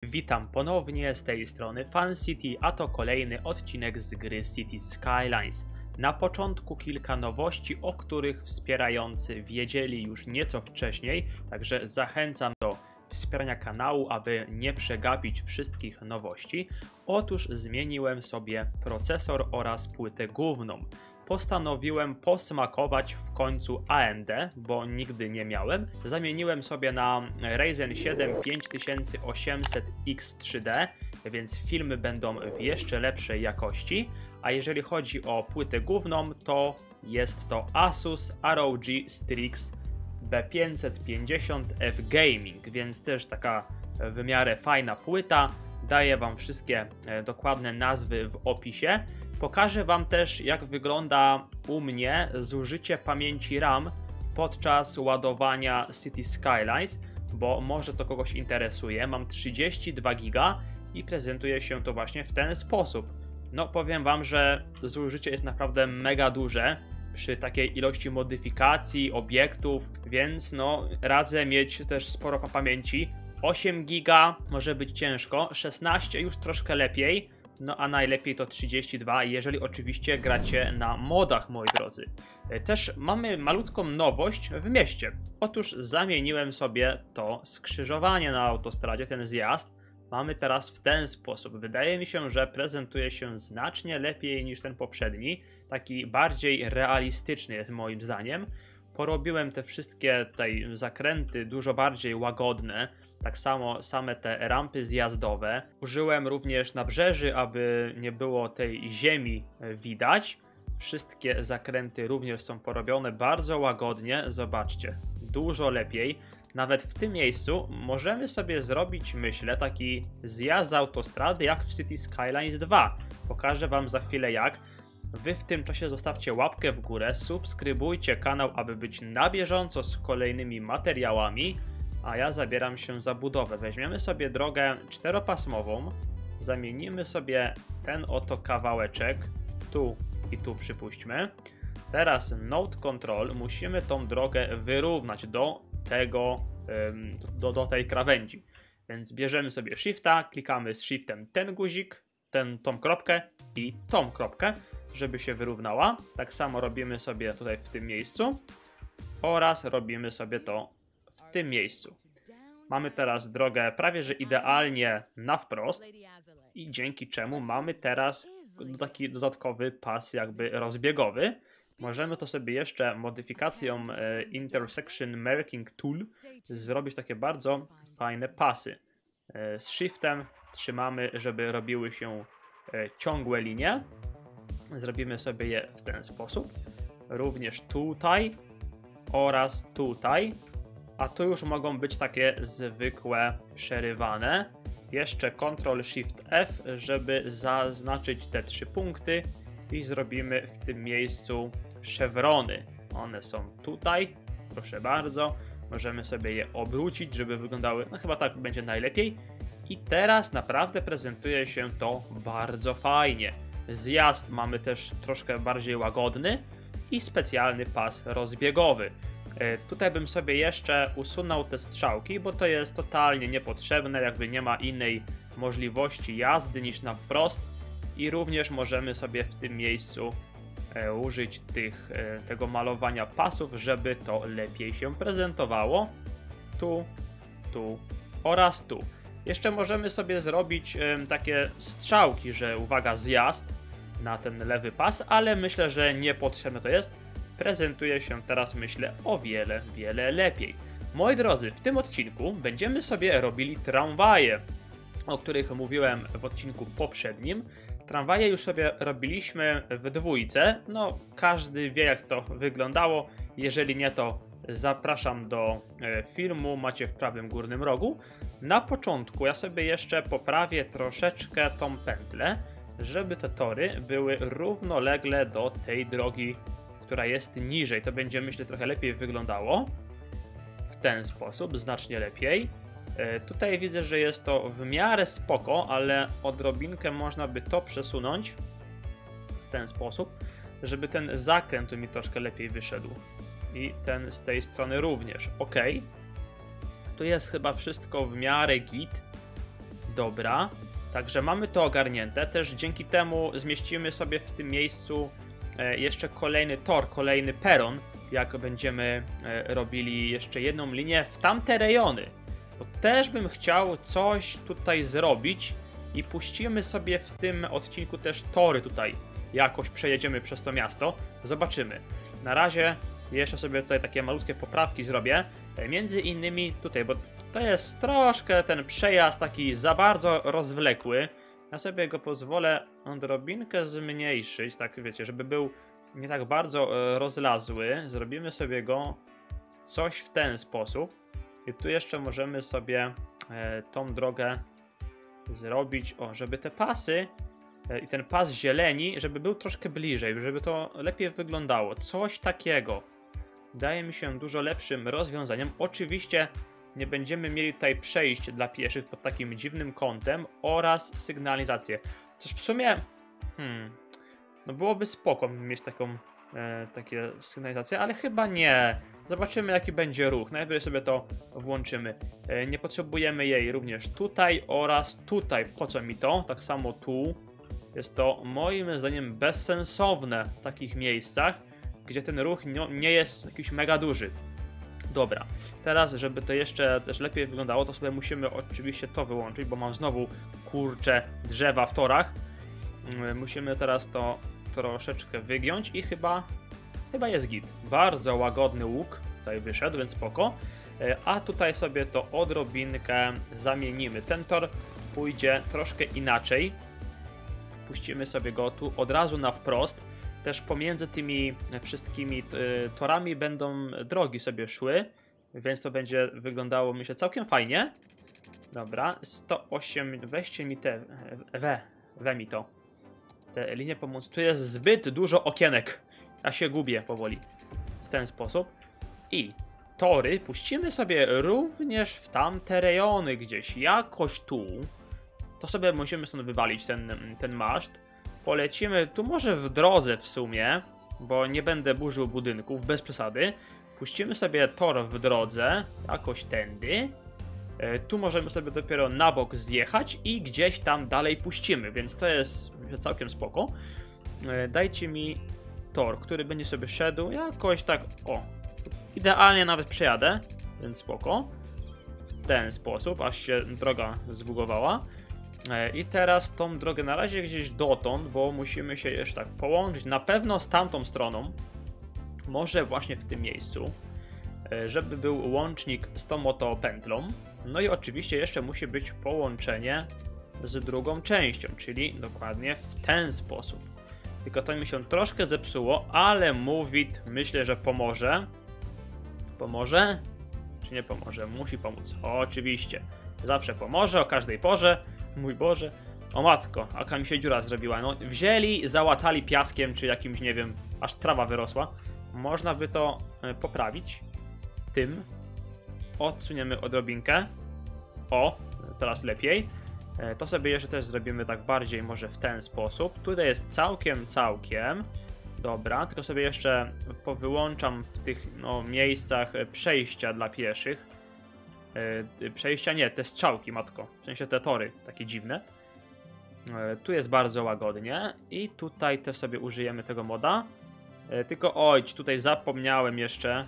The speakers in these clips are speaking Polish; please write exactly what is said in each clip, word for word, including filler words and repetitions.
Witam ponownie z tej strony FanCity, a to kolejny odcinek z gry City Skylines. Na początku kilka nowości, o których wspierający wiedzieli już nieco wcześniej, także zachęcam do wspierania kanału, aby nie przegapić wszystkich nowości. Otóż zmieniłem sobie procesor oraz płytę główną. Postanowiłem posmakować w końcu A M D, bo nigdy nie miałem. Zamieniłem sobie na Ryzen siedem pięć tysięcy osiemset X trzy D, więc filmy będą w jeszcze lepszej jakości. A jeżeli chodzi o płytę główną, to jest to Asus R O G Strix B pięćset pięćdziesiąt F Gaming, więc też taka w miarę fajna płyta. Daję wam wszystkie dokładne nazwy w opisie. Pokażę wam też, jak wygląda u mnie zużycie pamięci RAM podczas ładowania City Skylines, bo może to kogoś interesuje. Mam trzydzieści dwa giga i prezentuje się to właśnie w ten sposób. No powiem wam, że zużycie jest naprawdę mega duże przy takiej ilości modyfikacji, obiektów, więc no radzę mieć też sporo pamięci. osiem giga może być ciężko, szesnaście już troszkę lepiej. No a najlepiej to trzydzieści dwa, jeżeli oczywiście gracie na modach, moi drodzy. Też mamy malutką nowość w mieście. Otóż zamieniłem sobie to skrzyżowanie na autostradzie, ten zjazd. Mamy teraz w ten sposób. Wydaje mi się, że prezentuje się znacznie lepiej niż ten poprzedni. Taki bardziej realistyczny jest moim zdaniem. Porobiłem te wszystkie tutaj zakręty dużo bardziej łagodne. Tak samo same te rampy zjazdowe. Użyłem również nabrzeży, aby nie było tej ziemi widać. Wszystkie zakręty również są porobione bardzo łagodnie. Zobaczcie, dużo lepiej. Nawet w tym miejscu możemy sobie zrobić, myślę, taki zjazd z autostrady jak w City Skylines dwa. Pokażę wam za chwilę jak. Wy w tym czasie zostawcie łapkę w górę, subskrybujcie kanał, aby być na bieżąco z kolejnymi materiałami. A ja zabieram się za budowę. Weźmiemy sobie drogę czteropasmową, zamienimy sobie ten oto kawałeczek, tu i tu przypuśćmy. Teraz Node Control, musimy tą drogę wyrównać do tego, do, do tej krawędzi. Więc bierzemy sobie Shifta, klikamy z Shiftem ten guzik, ten, tą kropkę i tą kropkę, żeby się wyrównała. Tak samo robimy sobie tutaj w tym miejscu oraz robimy sobie to w tym miejscu. Mamy teraz drogę prawie że idealnie na wprost i dzięki czemu mamy teraz taki dodatkowy pas jakby rozbiegowy. Możemy to sobie jeszcze modyfikacją e, Intersection Marking Tool zrobić takie bardzo fajne pasy. E, z Shiftem trzymamy, żeby robiły się e, ciągłe linie. Zrobimy sobie je w ten sposób. Również tutaj oraz tutaj. A tu już mogą być takie zwykłe przerywane. Jeszcze Ctrl Shift F, żeby zaznaczyć te trzy punkty i zrobimy w tym miejscu szewrony. One są tutaj, proszę bardzo. Możemy sobie je obrócić, żeby wyglądały, no chyba tak będzie najlepiej. I teraz naprawdę prezentuje się to bardzo fajnie. Zjazd mamy też troszkę bardziej łagodny i specjalny pas rozbiegowy. Tutaj bym sobie jeszcze usunął te strzałki, bo to jest totalnie niepotrzebne, jakby nie ma innej możliwości jazdy niż na wprost. I również możemy sobie w tym miejscu e, użyć tych, e, tego malowania pasów, żeby to lepiej się prezentowało. Tu, tu oraz tu. Jeszcze możemy sobie zrobić e, takie strzałki, że uwaga, zjazd na ten lewy pas, ale myślę, że niepotrzebne to jest. Prezentuje się teraz, myślę, o wiele, wiele lepiej. Moi drodzy, w tym odcinku będziemy sobie robili tramwaje, o których mówiłem w odcinku poprzednim. Tramwaje już sobie robiliśmy w dwójce, no każdy wie jak to wyglądało. Jeżeli nie, to zapraszam do filmu, macie w prawym górnym rogu. Na początku ja sobie jeszcze poprawię troszeczkę tą pętlę, żeby te tory były równolegle do tej drogi, która jest niżej. To będzie, myślę, trochę lepiej wyglądało. W ten sposób, znacznie lepiej. E, tutaj widzę, że jest to w miarę spoko, ale odrobinkę można by to przesunąć w ten sposób, żeby ten zakręt tu mi troszkę lepiej wyszedł. I ten z tej strony również. Ok. Tu jest chyba wszystko w miarę git. Dobra, także mamy to ogarnięte. Też dzięki temu zmieścimy sobie w tym miejscu e, jeszcze kolejny tor, kolejny peron, jak będziemy e, robili jeszcze jedną linię w tamte rejony. Bo też bym chciał coś tutaj zrobić i puścimy sobie w tym odcinku też tory tutaj. Jakoś przejedziemy przez to miasto. Zobaczymy. Na razie jeszcze sobie tutaj takie malutkie poprawki zrobię. Między innymi tutaj, bo to jest troszkę ten przejazd taki za bardzo rozwlekły. Ja sobie go pozwolę odrobinkę zmniejszyć, tak wiecie, żeby był nie tak bardzo rozlazły. Zrobimy sobie go coś w ten sposób. I tu jeszcze możemy sobie e, tą drogę zrobić, o, żeby te pasy e, i ten pas zieleni, żeby był troszkę bliżej, żeby to lepiej wyglądało. Coś takiego wydaje mi się dużo lepszym rozwiązaniem. Oczywiście nie będziemy mieli tutaj przejść dla pieszych pod takim dziwnym kątem oraz sygnalizację. Coś w sumie, hmm, no byłoby spoko mieć taką, e, takie sygnalizacje, ale chyba nie. Zobaczymy, jaki będzie ruch. Najpierw sobie to włączymy. E, nie potrzebujemy jej również tutaj oraz tutaj. Po co mi to? Tak samo tu. Jest to moim zdaniem bezsensowne w takich miejscach, gdzie ten ruch nie, nie jest jakiś mega duży. Dobra, teraz żeby to jeszcze też lepiej wyglądało, to sobie musimy oczywiście to wyłączyć, bo mam znowu kurcze drzewa w torach. Musimy teraz to troszeczkę wygiąć i chyba, chyba jest git. Bardzo łagodny łuk tutaj wyszedł, więc spoko. A tutaj sobie to odrobinkę zamienimy. Ten tor pójdzie troszkę inaczej. Puścimy sobie go tu od razu na wprost. Też pomiędzy tymi wszystkimi torami będą drogi sobie szły, więc to będzie wyglądało, myślę, całkiem fajnie. Dobra, sto osiem, weźcie mi te, we, we mi to, te linie pomocy. Tu jest zbyt dużo okienek, ja się gubię powoli w ten sposób. I tory puścimy sobie również w tamte rejony gdzieś, jakoś tu. To sobie musimy stąd wywalić ten, ten maszt. Polecimy tu może w drodze w sumie, bo nie będę burzył budynków, bez przesady. Puścimy sobie tor w drodze, jakoś tędy. E, tu możemy sobie dopiero na bok zjechać i gdzieś tam dalej puścimy, więc to jest całkiem spoko. E, dajcie mi tor, który będzie sobie szedł jakoś tak, o, idealnie nawet przejadę, więc spoko. W ten sposób, aż się droga zbugowała. I teraz tą drogę na razie gdzieś dotąd, bo musimy się jeszcze tak połączyć na pewno z tamtą stroną, może właśnie w tym miejscu, żeby był łącznik z tą oto pętlą. No i oczywiście jeszcze musi być połączenie z drugą częścią, czyli dokładnie w ten sposób. Tylko to mi się troszkę zepsuło, ale Moveit myślę, że pomoże. Pomoże? Czy nie pomoże? Musi pomóc. Oczywiście. Zawsze pomoże, o każdej porze. Mój Boże. O matko, aka mi się dziura zrobiła. No, wzięli, załatali piaskiem, czy jakimś, nie wiem, aż trawa wyrosła. Można by to e, poprawić tym. Odsuniemy odrobinkę. O, teraz lepiej. E, to sobie jeszcze też zrobimy tak bardziej może w ten sposób. Tutaj jest całkiem, całkiem. Dobra, tylko sobie jeszcze powyłączam w tych no, miejscach przejścia dla pieszych. Yy, przejścia nie, te strzałki, matko. W sensie te tory, takie dziwne. Yy, tu jest bardzo łagodnie. I tutaj też sobie użyjemy tego moda. Yy, tylko oj, tutaj zapomniałem jeszcze.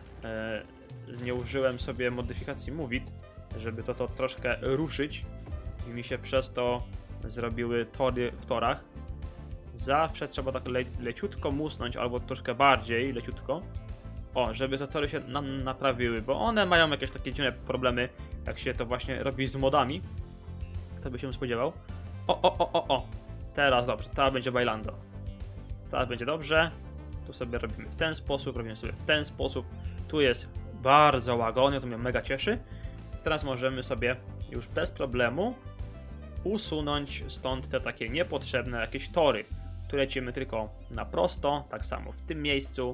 Yy, nie użyłem sobie modyfikacji Moveit, żeby to, to troszkę ruszyć. I mi się przez to zrobiły tory w torach. Zawsze trzeba tak le leciutko musnąć, albo troszkę bardziej leciutko. O, żeby te tory się na naprawiły, bo one mają jakieś takie dziwne problemy, jak się to właśnie robi z modami. Kto by się spodziewał? O, o, o, o, o. Teraz dobrze, teraz będzie bailando. Teraz będzie dobrze. Tu sobie robimy w ten sposób, robimy sobie w ten sposób. Tu jest bardzo łagodnie, to mnie mega cieszy. Teraz możemy sobie już bez problemu usunąć stąd te takie niepotrzebne jakieś tory. Tu lecimy tylko na prosto, tak samo w tym miejscu.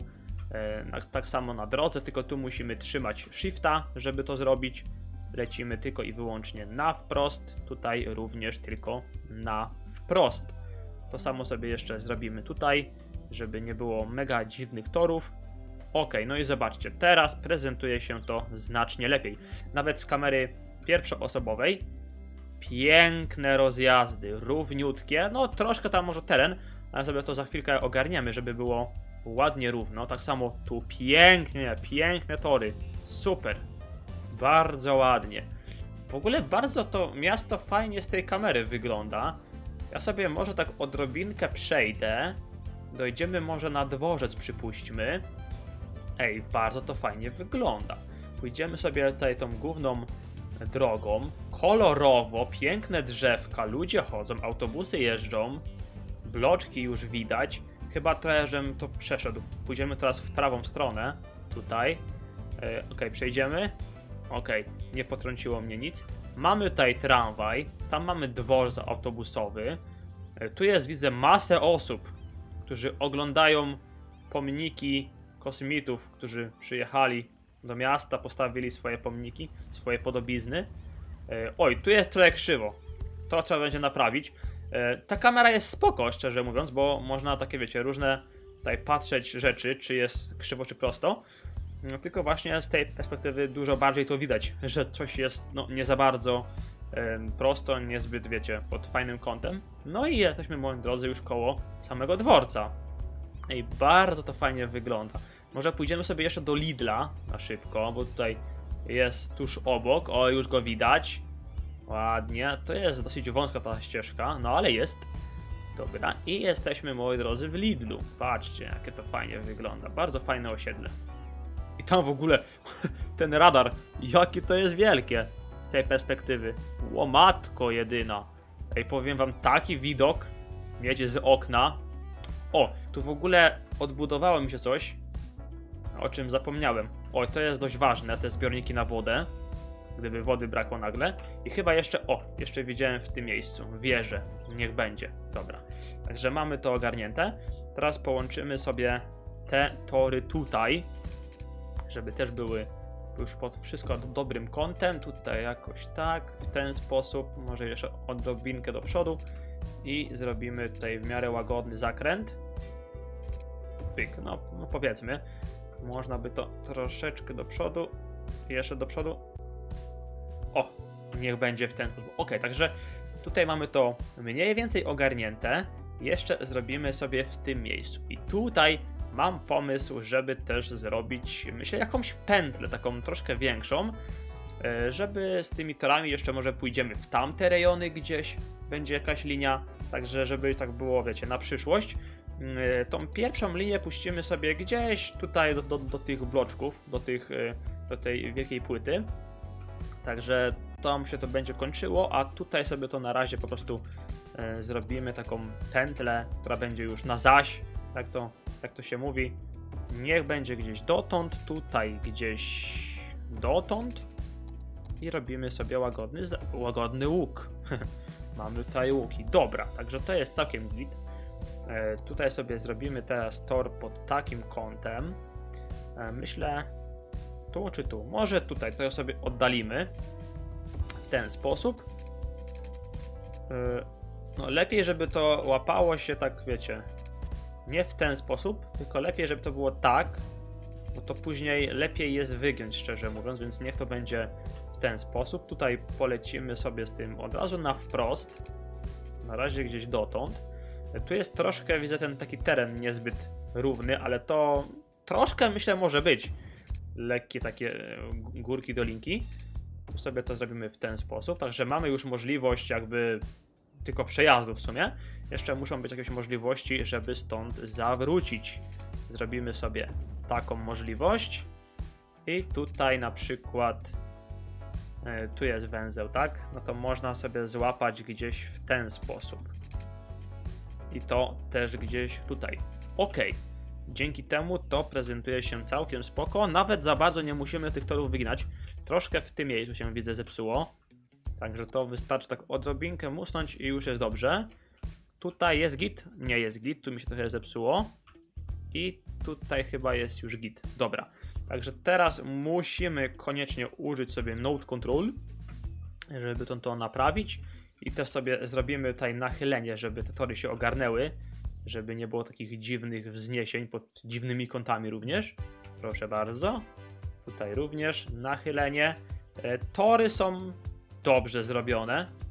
Tak samo na drodze, tylko tu musimy trzymać shifta, żeby to zrobić. Lecimy tylko i wyłącznie na wprost, tutaj również tylko na wprost. To samo sobie jeszcze zrobimy tutaj, żeby nie było mega dziwnych torów. Ok, no i zobaczcie, teraz prezentuje się to znacznie lepiej. Nawet z kamery pierwszoosobowej Piękne rozjazdy, równiutkie. No troszkę tam może teren, ale sobie to za chwilkę ogarniemy, żeby było ładnie równo. Tak samo tu pięknie, piękne tory. Super. Bardzo ładnie. W ogóle bardzo to miasto fajnie z tej kamery wygląda. Ja sobie może tak odrobinkę przejdę. Dojdziemy może na dworzec, przypuśćmy. Ej, bardzo to fajnie wygląda. Pójdziemy sobie tutaj tą główną drogą. Kolorowo, piękne drzewka, ludzie chodzą, autobusy jeżdżą. Bloczki już widać. Chyba to, żebym to przeszedł. Pójdziemy teraz w prawą stronę. Tutaj. Yy, ok, przejdziemy. Ok, nie potrąciło mnie nic. Mamy tutaj tramwaj. Tam mamy dworzec autobusowy. Yy, tu jest, widzę, masę osób, którzy oglądają pomniki kosmitów, którzy przyjechali do miasta, postawili swoje pomniki, swoje podobizny. Yy, oj, tu jest trochę krzywo. To trzeba będzie naprawić. Yy, ta kamera jest spoko, szczerze mówiąc, bo można takie, wiecie, różne tutaj patrzeć rzeczy, czy jest krzywo, czy prosto. No, tylko właśnie z tej perspektywy dużo bardziej to widać, że coś jest no, nie za bardzo yy, prosto, niezbyt, wiecie, pod fajnym kątem. No i jesteśmy, moi drodzy, już koło samego dworca. I bardzo to fajnie wygląda. Może pójdziemy sobie jeszcze do Lidla na szybko, bo tutaj jest tuż obok. O, już go widać. Ładnie. To jest dosyć wąska ta ścieżka, no ale jest. Dobra. I jesteśmy, moi drodzy, w Lidlu. Patrzcie, jakie to fajnie wygląda. Bardzo fajne osiedle. I tam w ogóle ten radar, jakie to jest wielkie z tej perspektywy. Łomatko jedyna. Ej, powiem wam, taki widok mieć z okna. O, tu w ogóle odbudowało mi się coś, o czym zapomniałem. O, to jest dość ważne, te zbiorniki na wodę, gdyby wody brakło nagle. I chyba jeszcze, o, jeszcze widziałem w tym miejscu, wieżę, niech będzie, dobra. Także mamy to ogarnięte. Teraz połączymy sobie te tory tutaj, żeby też były już pod wszystko dobrym kątem. Tutaj jakoś tak, w ten sposób, może jeszcze odrobinkę do przodu. I zrobimy tutaj w miarę łagodny zakręt. Pyk, no, no powiedzmy. Można by to troszeczkę do przodu. I jeszcze do przodu. O, niech będzie w ten sposób. Ok, także tutaj mamy to mniej więcej ogarnięte. Jeszcze zrobimy sobie w tym miejscu. I tutaj mam pomysł, żeby też zrobić, myślę, jakąś pętlę, taką troszkę większą. Żeby z tymi torami jeszcze może pójdziemy w tamte rejony gdzieś. Będzie jakaś linia, także żeby tak było, wiecie, na przyszłość. Tą pierwszą linię puścimy sobie gdzieś tutaj do, do, do tych bloczków, do, tych, do tej wielkiej płyty. Także tam się to będzie kończyło, a tutaj sobie to na razie po prostu e, zrobimy taką pętlę, która będzie już na zaś, tak to, tak to się mówi. Niech będzie gdzieś dotąd, tutaj gdzieś dotąd i robimy sobie łagodny, łagodny łuk. Mamy tutaj łuki. Dobra, także to jest całkiem git. E, tutaj sobie zrobimy teraz tor pod takim kątem. E, myślę, tu czy tu? Może tutaj, to sobie oddalimy w ten sposób. E, no lepiej, żeby to łapało się tak, wiecie, nie w ten sposób, tylko lepiej, żeby to było tak, bo to później lepiej jest wygiąć, szczerze mówiąc, więc niech to będzie w ten sposób. Tutaj polecimy sobie z tym od razu na wprost. Na razie gdzieś dotąd. Tu jest troszkę, widzę, ten taki teren niezbyt równy, ale to troszkę, myślę, może być lekkie takie górki, dolinki. Tu sobie to zrobimy w ten sposób. Także mamy już możliwość jakby tylko przejazdu w sumie. Jeszcze muszą być jakieś możliwości, żeby stąd zawrócić. Zrobimy sobie taką możliwość. I tutaj na przykład yy, tu jest węzeł, tak? No to można sobie złapać gdzieś w ten sposób. I to też gdzieś tutaj. Ok. Dzięki temu to prezentuje się całkiem spoko. Nawet za bardzo nie musimy tych torów wyginać. Troszkę w tym miejscu się, widzę, zepsuło. Także to wystarczy tak odrobinkę musnąć i już jest dobrze. Tutaj jest git? Nie jest git. Tu mi się trochę zepsuło. I tutaj chyba jest już git. Dobra. Także teraz musimy koniecznie użyć sobie Node Control, żeby to, to naprawić. I też sobie zrobimy tutaj nachylenie, żeby te tory się ogarnęły. Żeby nie było takich dziwnych wzniesień pod dziwnymi kątami również. Proszę bardzo. Tutaj również nachylenie. E, tory są dobrze zrobione.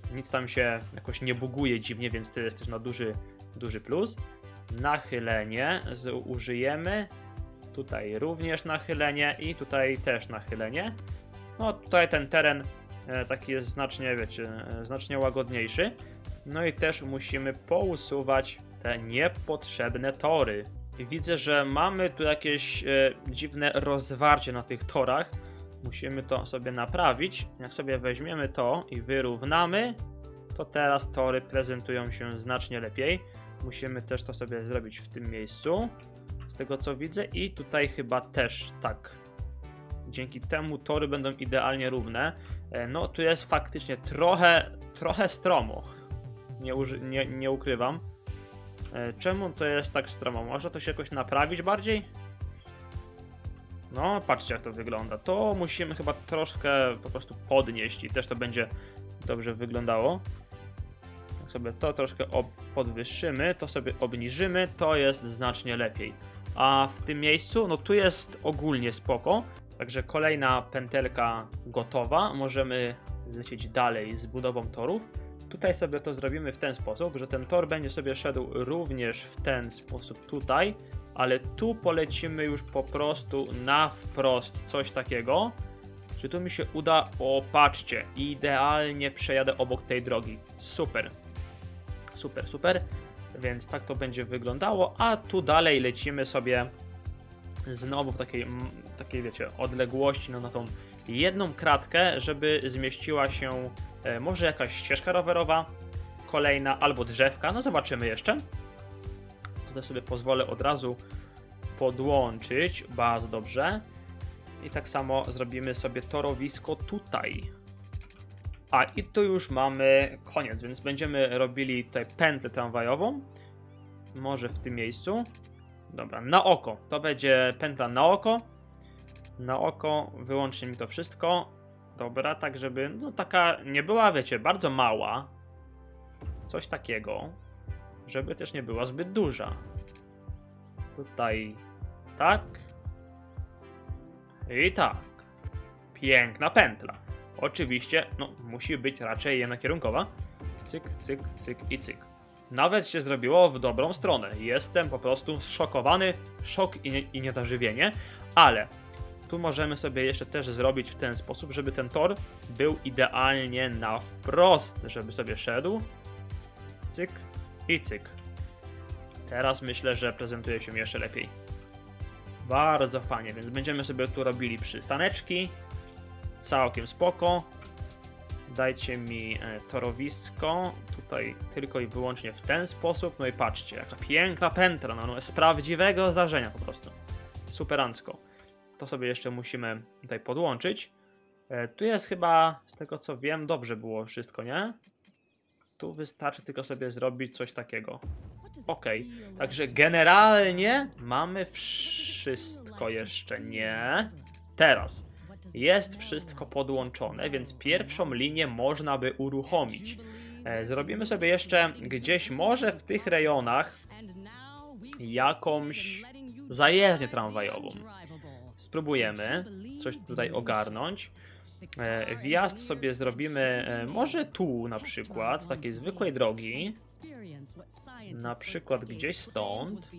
Nic tam się jakoś nie buguje dziwnie, więc to jest też na duży, duży plus. Nachylenie z, użyjemy. Tutaj również nachylenie i tutaj też nachylenie. No tutaj ten teren e, taki jest znacznie, wiecie, e, znacznie łagodniejszy. No i też musimy pousuwać te niepotrzebne tory. I widzę, że mamy tu jakieś e, dziwne rozwarcie na tych torach. Musimy to sobie naprawić. Jak sobie weźmiemy to i wyrównamy, to teraz tory prezentują się znacznie lepiej. Musimy też to sobie zrobić w tym miejscu, z tego co widzę, i tutaj chyba też tak. Dzięki temu tory będą idealnie równe. No tu jest faktycznie trochę, trochę stromo. Nie, nie, nie ukrywam. Czemu to jest tak stromo? Może to się jakoś naprawić bardziej? No, patrzcie jak to wygląda. To musimy chyba troszkę po prostu podnieść i też to będzie dobrze wyglądało. Jak sobie to troszkę podwyższymy, to sobie obniżymy, to jest znacznie lepiej. A w tym miejscu, no tu jest ogólnie spoko. Także kolejna pętelka gotowa. Możemy lecieć dalej z budową torów. Tutaj sobie to zrobimy w ten sposób, że ten tor będzie sobie szedł również w ten sposób tutaj, ale tu polecimy już po prostu na wprost coś takiego. Czy tu mi się uda? O, patrzcie, idealnie przejadę obok tej drogi. Super. Super, super. Więc tak to będzie wyglądało, a tu dalej lecimy sobie znowu w takiej, takiej wiecie, odległości no, na tą jedną kratkę, żeby zmieściła się e, może jakaś ścieżka rowerowa, kolejna albo drzewka, no zobaczymy jeszcze. Tutaj sobie pozwolę od razu podłączyć, bardzo dobrze. I tak samo zrobimy sobie torowisko tutaj. A i tu już mamy koniec, więc będziemy robili tutaj pętlę tramwajową. Może w tym miejscu. Dobra, na oko. To będzie pętla na oko. Na oko wyłącznie mi to wszystko. Dobra, tak żeby, no taka nie była, wiecie, bardzo mała. Coś takiego. Żeby też nie była zbyt duża. Tutaj tak. I tak. Piękna pętla. Oczywiście, no, musi być raczej jednokierunkowa. Cyk, cyk, cyk i cyk. Nawet się zrobiło w dobrą stronę. Jestem po prostu zszokowany. Szok i, nie, i niedożywienie. Ale tu możemy sobie jeszcze też zrobić w ten sposób, żeby ten tor był idealnie na wprost. Żeby sobie szedł. Cyk i cyk. Teraz myślę, że prezentuje się jeszcze lepiej. Bardzo fajnie, więc będziemy sobie tu robili przystaneczki. Całkiem spoko. Dajcie mi e, torowisko. Tutaj tylko i wyłącznie w ten sposób. No i patrzcie, jaka piękna pętla. No, no z prawdziwego zdarzenia po prostu. Superancko. To sobie jeszcze musimy tutaj podłączyć. E, tu jest chyba, z tego co wiem, dobrze było wszystko, nie? Tu wystarczy tylko sobie zrobić coś takiego. Ok, także generalnie mamy wszystko jeszcze, nie? Teraz jest wszystko podłączone, więc pierwszą linię można by uruchomić. E, zrobimy sobie jeszcze gdzieś może w tych rejonach jakąś zajezdnię tramwajową. Spróbujemy coś tutaj ogarnąć. E, wjazd sobie zrobimy e, może tu na przykład, z takiej zwykłej drogi. Na przykład gdzieś stąd.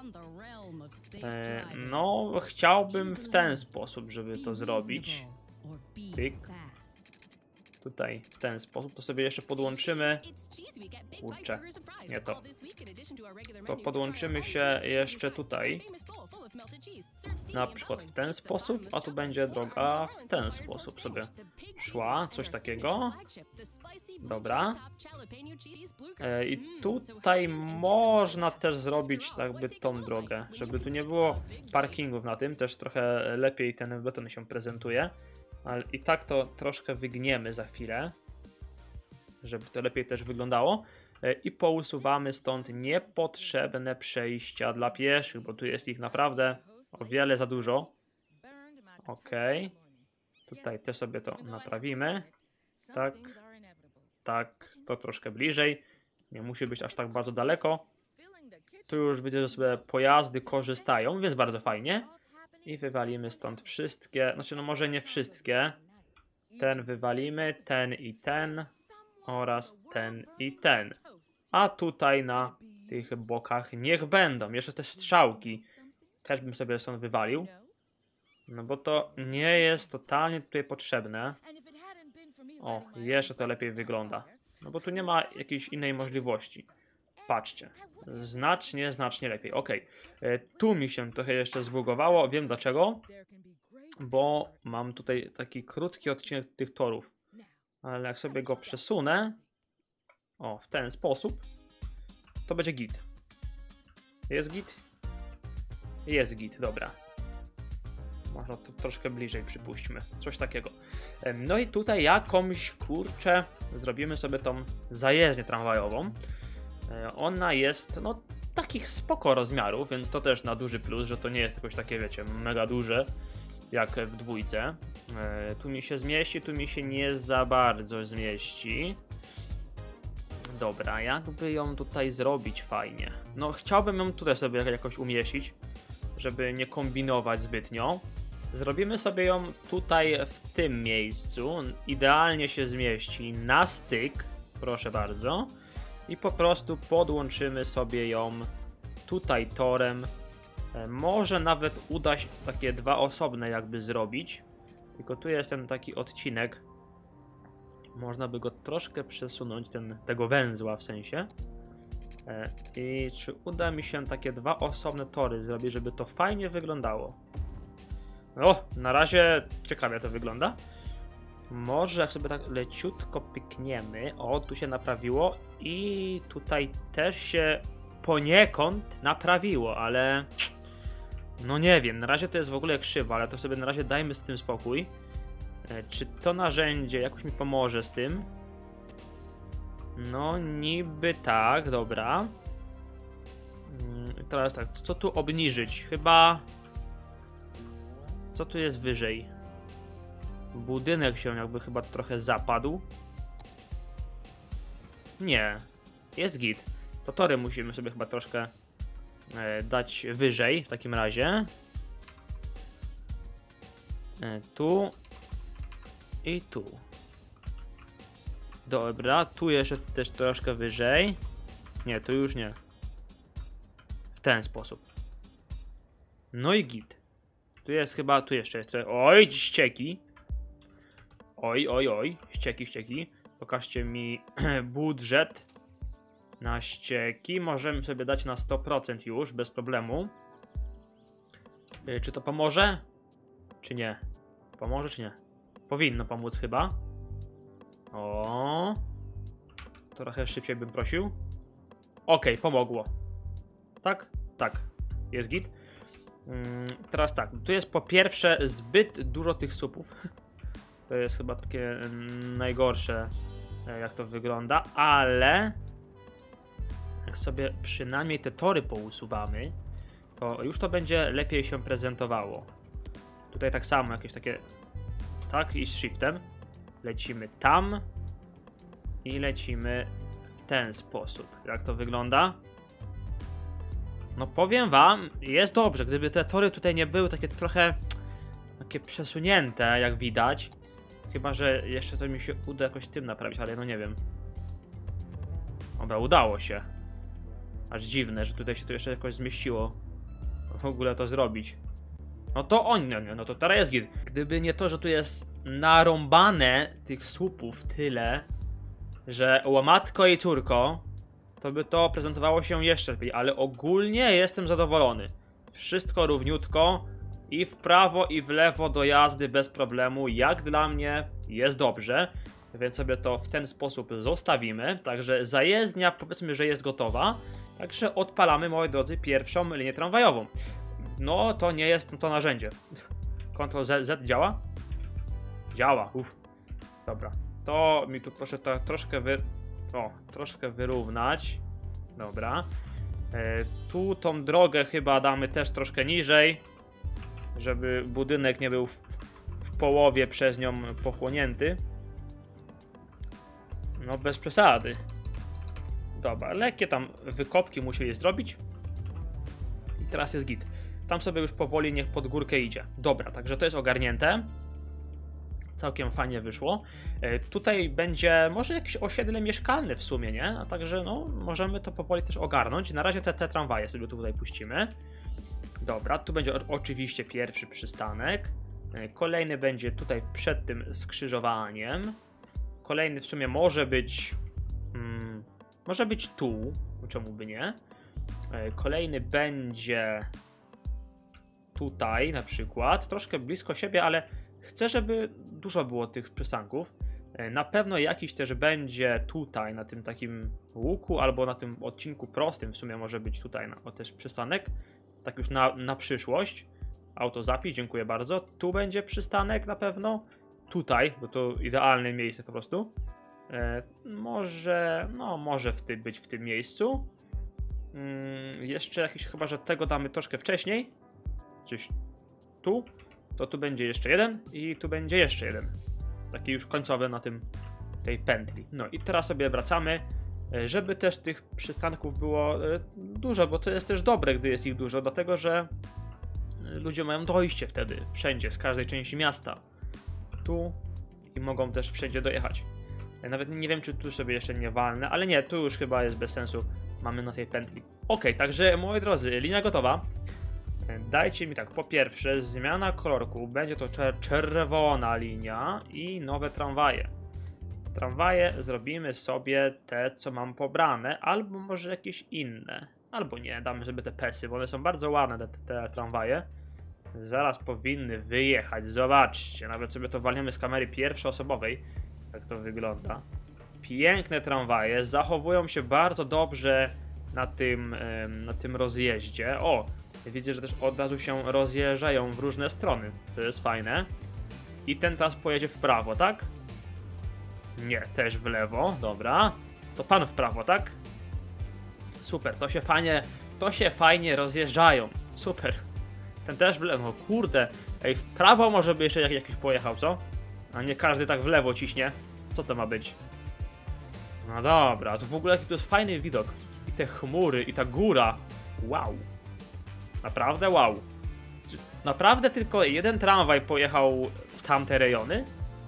E, no, chciałbym w ten sposób, żeby to zrobić. Pyk. Tutaj w ten sposób. To sobie jeszcze podłączymy. Kurczę, nie to. To podłączymy się jeszcze tutaj. Na przykład w ten sposób, a tu będzie droga w ten sposób sobie szła. Coś takiego. Dobra. E, I tutaj można też zrobić tak by tą drogę, żeby tu nie było parkingów na tym. Też trochę lepiej ten beton się prezentuje. Ale i tak to troszkę wygniemy za chwilę, żeby to lepiej też wyglądało. I pousuwamy stąd niepotrzebne przejścia dla pieszych, bo tu jest ich naprawdę o wiele za dużo. Ok. Tutaj też sobie to naprawimy. Tak. Tak, to troszkę bliżej. Nie musi być aż tak bardzo daleko. Tu już widzę, że sobie pojazdy korzystają, więc bardzo fajnie. I wywalimy stąd wszystkie, znaczy no może nie wszystkie. Ten wywalimy, ten i ten. oraz ten i ten. A tutaj na tych bokach niech będą. Jeszcze te strzałki też bym sobie stąd wywalił. No bo to nie jest totalnie tutaj potrzebne. O, jeszcze to lepiej wygląda. No bo tu nie ma jakiejś innej możliwości. Patrzcie. Znacznie, znacznie lepiej. Ok. Tu mi się trochę jeszcze zbugowało. Wiem dlaczego. Bo mam tutaj taki krótki odcinek tych torów. Ale jak sobie go przesunę, o, w ten sposób, to będzie git. Jest git? Jest git, dobra. Może to troszkę bliżej przypuśćmy. Coś takiego. No i tutaj jakąś, kurczę, zrobimy sobie tą zajezdnię tramwajową. Ona jest, no, takich spoko rozmiarów, więc to też na duży plus, że to nie jest jakoś takie, wiecie, mega duże, jak w dwójce. Tu mi się zmieści, tu mi się nie za bardzo zmieści. Dobra, jakby ją tutaj zrobić fajnie? No, chciałbym ją tutaj sobie jakoś umieścić, żeby nie kombinować zbytnio. Zrobimy sobie ją tutaj w tym miejscu. Idealnie się zmieści na styk, proszę bardzo. I po prostu podłączymy sobie ją tutaj torem. Może nawet uda się takie dwa osobne jakby zrobić. Tylko tu jest ten taki odcinek. Można by go troszkę przesunąć, ten, tego węzła w sensie. I czy uda mi się takie dwa osobne tory zrobić, żeby to fajnie wyglądało? O, na razie ciekawie to wygląda. Może jak sobie tak leciutko pykniemy. O, tu się naprawiło. I tutaj też się poniekąd naprawiło, ale... No nie wiem, na razie to jest w ogóle krzywo, ale to sobie na razie dajmy z tym spokój. Czy to narzędzie jakoś mi pomoże z tym? No niby tak, dobra. Teraz tak, co tu obniżyć? Chyba... Co tu jest wyżej? Budynek się jakby chyba trochę zapadł. Nie. Jest git. To tory musimy sobie chyba troszkę e, dać wyżej w takim razie. E, tu. I tu. Dobra, tu jeszcze też troszkę wyżej. Nie, tu już nie. W ten sposób. No i git. Tu jest chyba, tu jeszcze jest. Oj, ścieki. Oj, oj, oj. Ścieki, ścieki. Pokażcie mi budżet na ścieki. Możemy sobie dać na sto procent już, bez problemu. Yy, czy to pomoże? Czy nie? Pomoże, czy nie? Powinno pomóc chyba. O, trochę szybciej bym prosił. Okej, pomogło. Tak? Tak. Jest git. Hmm, teraz tak. Tu jest po pierwsze zbyt dużo tych słupów. To jest chyba takie najgorsze, jak to wygląda, ale jak sobie przynajmniej te tory pousuwamy, to już to będzie lepiej się prezentowało. Tutaj tak samo jakieś takie, tak, i z shiftem lecimy tam i lecimy w ten sposób. Jak to wygląda? No powiem wam, jest dobrze. Gdyby te tory tutaj nie były takie trochę takie przesunięte, jak widać. Chyba że jeszcze to mi się uda jakoś tym naprawić, ale no nie wiem. Dobra, udało się. Aż dziwne, że tutaj się to jeszcze jakoś zmieściło. W ogóle to zrobić. No to on, no, no to teraz jest git. Gdyby nie to, że tu jest narąbane tych słupów tyle, że łamatko i córko, to by to prezentowało się jeszcze lepiej, ale ogólnie jestem zadowolony. Wszystko równiutko i w prawo i w lewo do jazdy bez problemu, jak dla mnie jest dobrze, więc sobie to w ten sposób zostawimy. Także zajezdnia powiedzmy, że jest gotowa, także odpalamy, moi drodzy, pierwszą linię tramwajową. No to nie jest to narzędzie. Ctrl Z, Z działa? Działa, uff. Dobra, to mi tu proszę to troszkę wy... O, troszkę wyrównać. Dobra. E, tu tą drogę chyba damy też troszkę niżej, żeby budynek nie był w, w połowie przez nią pochłonięty. No bez przesady. Dobra, lekkie tam wykopki musieli zrobić. I teraz jest git. Tam sobie już powoli niech pod górkę idzie. Dobra, także to jest ogarnięte. Całkiem fajnie wyszło. Tutaj będzie może jakieś osiedle mieszkalne w sumie, nie? A także no, możemy to powoli też ogarnąć. Na razie te, te tramwaje sobie tutaj puścimy. Dobra, tu będzie oczywiście pierwszy przystanek. Kolejny będzie tutaj przed tym skrzyżowaniem. Kolejny w sumie może być... Hmm, może być tu, czemu by nie. Kolejny będzie tutaj na przykład, troszkę blisko siebie, ale chcę, żeby dużo było tych przystanków. Na pewno jakiś też będzie tutaj, na tym takim łuku, albo na tym odcinku prostym w sumie może być tutaj no, też przystanek. Tak już na, na przyszłość. Autozapis, dziękuję bardzo. Tu będzie przystanek na pewno. Tutaj, bo to idealne miejsce po prostu. E, może, no może w ty, być w tym miejscu. Hmm, jeszcze jakiś, chyba że tego damy troszkę wcześniej. Gdzieś tu. To tu będzie jeszcze jeden i tu będzie jeszcze jeden. Taki już końcowy na tym, tej pętli. No i teraz sobie wracamy, żeby też tych przystanków było dużo, bo to jest też dobre, gdy jest ich dużo, dlatego że ludzie mają dojście wtedy wszędzie, z każdej części miasta. Tu i mogą też wszędzie dojechać. Nawet nie wiem, czy tu sobie jeszcze nie walnę, ale nie, tu już chyba jest bez sensu. Mamy na tej pętli. Ok, także moi drodzy, linia gotowa. Dajcie mi tak, po pierwsze, zmiana kolorku, będzie to czer czerwona linia i nowe tramwaje. Tramwaje zrobimy sobie te, co mam pobrane, albo może jakieś inne. Albo nie, damy sobie te pesy, bo one są bardzo ładne, te, te tramwaje. Zaraz powinny wyjechać, zobaczcie, nawet sobie to walniemy z kamery pierwszoosobowej, jak to wygląda. Piękne tramwaje, zachowują się bardzo dobrze na tym, na tym rozjeździe. O, widzę, że też od razu się rozjeżdżają w różne strony, to jest fajne. I ten teraz pojedzie w prawo, tak? Nie, też w lewo, dobra. To pan w prawo, tak? Super, to się fajnie, to się fajnie rozjeżdżają. Super. Ten też w lewo, kurde. Ej, w prawo może by jeszcze jakiś pojechał, co? A nie każdy tak w lewo ciśnie. Co to ma być? No dobra, to w ogóle jaki to jest fajny widok. I te chmury, i ta góra. Wow. Naprawdę wow. Naprawdę tylko jeden tramwaj pojechał w tamte rejony?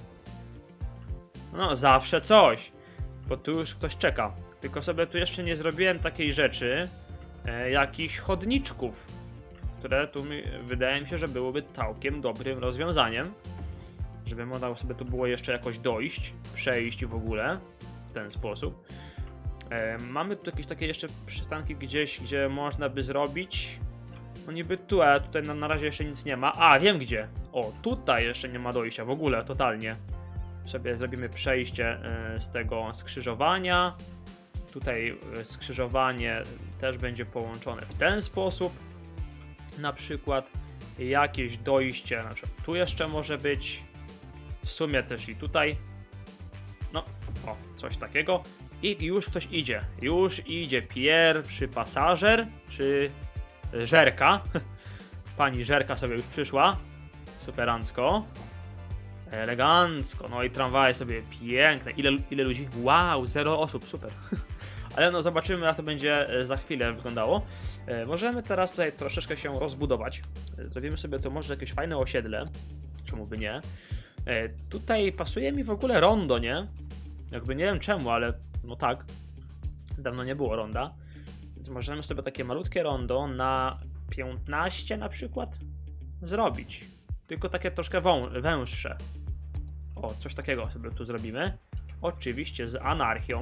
No, zawsze coś. Bo tu już ktoś czeka. Tylko sobie tu jeszcze nie zrobiłem takiej rzeczy, e, jakichś chodniczków, które tu mi, wydaje mi się, że byłoby całkiem dobrym rozwiązaniem. Żeby można sobie tu było jeszcze jakoś dojść, przejść w ogóle w ten sposób. E, mamy tu jakieś takie jeszcze przystanki gdzieś, gdzie można by zrobić. No niby tu, ale tutaj na, na razie jeszcze nic nie ma. A, wiem gdzie. O, tutaj jeszcze nie ma dojścia w ogóle, totalnie. Sobie zrobimy przejście z tego skrzyżowania. Tutaj skrzyżowanie też będzie połączone w ten sposób. Na przykład jakieś dojście, na przykład tu jeszcze może być. W sumie też i tutaj. No, o, coś takiego. I już ktoś idzie. Już idzie pierwszy pasażer, czy Żerka. Pani Żerka sobie już przyszła. Superancko. Elegancko, no i tramwaje sobie piękne. Ile, ile ludzi? Wow, zero osób, super. Ale no zobaczymy, jak to będzie za chwilę wyglądało. E, możemy teraz tutaj troszeczkę się rozbudować. E, zrobimy sobie to może jakieś fajne osiedle. Czemu by nie? E, tutaj pasuje mi w ogóle rondo, nie? Jakby nie wiem czemu, ale no tak. Dawno nie było ronda. Więc możemy sobie takie malutkie rondo na piętnaście na przykład zrobić. Tylko takie troszkę węższe. O, coś takiego sobie tu zrobimy. Oczywiście z anarchią.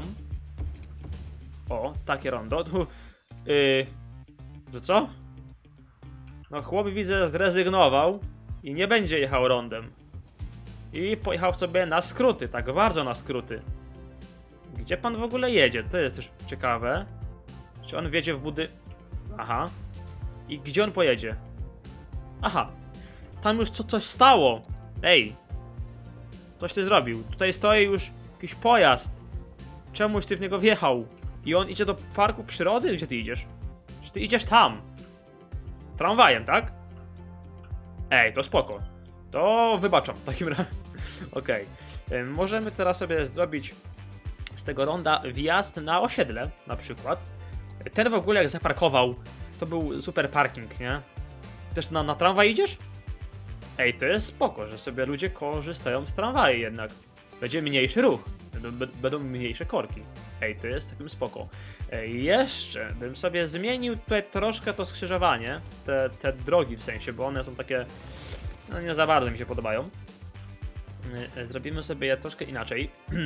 O, takie rondo. Tu, yy, że co? No chłop widzę zrezygnował i nie będzie jechał rondem. I pojechał sobie na skróty, tak bardzo na skróty. Gdzie pan w ogóle jedzie? To jest też ciekawe. Czy on wjedzie w budy... Aha. I gdzie on pojedzie? Aha. Tam już co, coś stało. Ej. Coś ty zrobił. Tutaj stoi już jakiś pojazd. Czemuś ty w niego wjechał. I on idzie do parku przyrody? Gdzie ty idziesz? Czy ty idziesz tam? Tramwajem, tak? Ej, to spoko. To wybaczam w takim razie. Okej. Okay. Możemy teraz sobie zrobić z tego ronda wjazd na osiedle, na przykład. Ten w ogóle jak zaparkował, to był super parking, nie? Też na, na tramwaj idziesz? Ej, to jest spoko, że sobie ludzie korzystają z tramwaje jednak. Będzie mniejszy ruch, będą, będą mniejsze korki. Ej, to jest takim spoko. Ej, jeszcze bym sobie zmienił tutaj troszkę to skrzyżowanie, te, te drogi w sensie, bo one są takie, no nie za bardzo mi się podobają. Zrobimy sobie je troszkę inaczej.